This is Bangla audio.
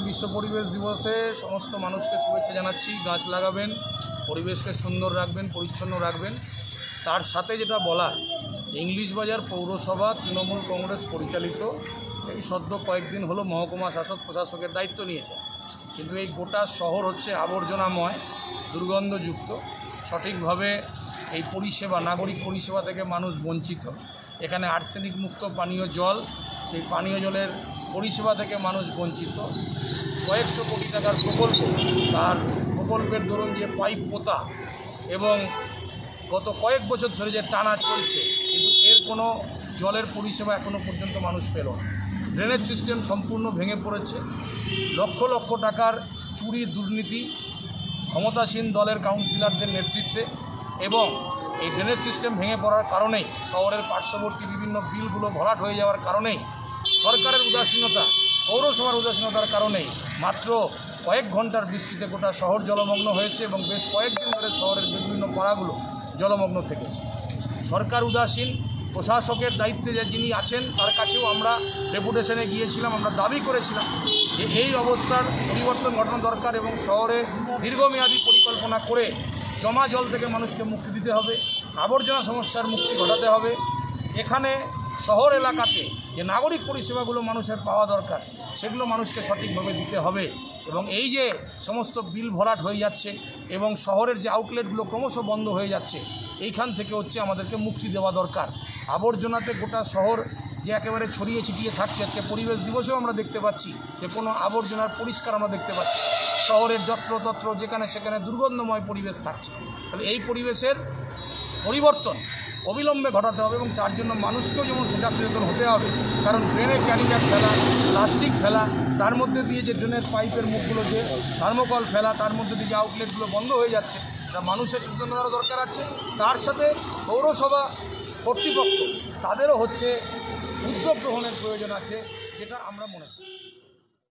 বিশ্ব পরিবেশ দিবসে সমস্ত মানুষকে শুভেচ্ছা জানাচ্ছি। গাছ লাগাবেন, পরিবেশকে সুন্দর রাখবেন, পরিচ্ছন্ন রাখবেন। তার সাথে যেটা বলা, ইংলিশ বাজার পৌরসভা তৃণমূল কংগ্রেস পরিচালিত এই সদ্য কয়েকদিন হলো মহকুমা শাসক প্রশাসকের দায়িত্ব নিয়েছে, কিন্তু এই গোটা শহর হচ্ছে আবর্জনাময়, দুর্গন্ধযুক্ত। সঠিকভাবে এই পরিষেবা, নাগরিক পরিষেবা থেকে মানুষ বঞ্চিত। এখানে আর্সেনিক মুক্ত পানীয় জল, সেই পানীয় জলের পরিষেবা থেকে মানুষ বঞ্চিত। কয়েকশো কোটি টাকার প্রকল্প, তার প্রকল্পের দরুন যে পাইপ পোতা এবং গত কয়েক বছর ধরে যে টানা চলছে, কিন্তু এর কোনো জলের পরিষেবা এখনও পর্যন্ত মানুষ পেল না। ড্রেনেজ সিস্টেম সম্পূর্ণ ভেঙে পড়েছে। লক্ষ লক্ষ টাকার চুরি, দুর্নীতি ক্ষমতাসীন দলের কাউন্সিলরদের নেতৃত্বে, এবং এই ড্রেনেজ সিস্টেম ভেঙে পড়ার কারণেই, শহরের পার্শ্ববর্তী বিভিন্ন বিলগুলো ভরাট হয়ে যাওয়ার কারণেই, সরকারের উদাসীনতা, পৌরসভার উদাসীনতার কারণেই মাত্র কয়েক ঘন্টার বৃষ্টিতে গোটা শহর জলমগ্ন হয়েছে এবং বেশ কয়েকদিন ধরে শহরের বিভিন্ন পাড়াগুলো জলমগ্ন থেকেছে। সরকার উদাসীন। প্রশাসকের দায়িত্বে যে যিনি আছেন তার কাছেও আমরা ডেপুটেশনে গিয়েছিলাম, আমরা দাবি করেছিলাম যে এই অবস্থার পরিবর্তন ঘটানো দরকার এবং শহরে দীর্ঘমেয়াদী পরিকল্পনা করে জমা জল থেকে মানুষকে মুক্তি দিতে হবে, আবর্জনা সমস্যার মুক্তি ঘটাতে হবে। এখানে শহর এলাকাতে যে নাগরিক পরিষেবাগুলো মানুষের পাওয়া দরকার, সেগুলো মানুষকে সঠিকভাবে দিতে হবে। এবং এই যে সমস্ত বিল ভরাট হয়ে যাচ্ছে এবং শহরের যে আউটলেটগুলো ক্রমশ বন্ধ হয়ে যাচ্ছে, এইখান থেকে হচ্ছে আমাদেরকে মুক্তি দেওয়া দরকার। আবর্জনাতে গোটা শহর যে একেবারে ছড়িয়ে ছিটিয়ে থাকছে, আজকে পরিবেশ দিবসেও আমরা দেখতে পাচ্ছি যে কোনো আবর্জনার পরিষ্কার আমরা দেখতে পাচ্ছি। শহরের যত্রতত্র যেখানে সেখানে দুর্গন্ধময় পরিবেশ থাকছে। তাহলে এই পরিবেশের পরিবর্তন অবিলম্বে ঘটাতে হবে এবং তার জন্য মানুষকেও যেমন সচেতন হতে হবে। কারণ ড্রেনে ক্যারিব্যাগ ফেলা, প্লাস্টিক ফেলা, তার মধ্যে দিয়ে যে ড্রেনের পাইপের মুখগুলো যে থার্মোকল ফেলা, তার মধ্যে দিয়ে যে আউটলেটগুলো বন্ধ হয়ে যাচ্ছে, তা মানুষের সচেতনতারও দরকার আছে। তার সাথে পৌরসভা কর্তৃপক্ষ, তাদেরও হচ্ছে উদ্যোগ গ্রহণের প্রয়োজন আছে, যেটা আমরা মনে করি।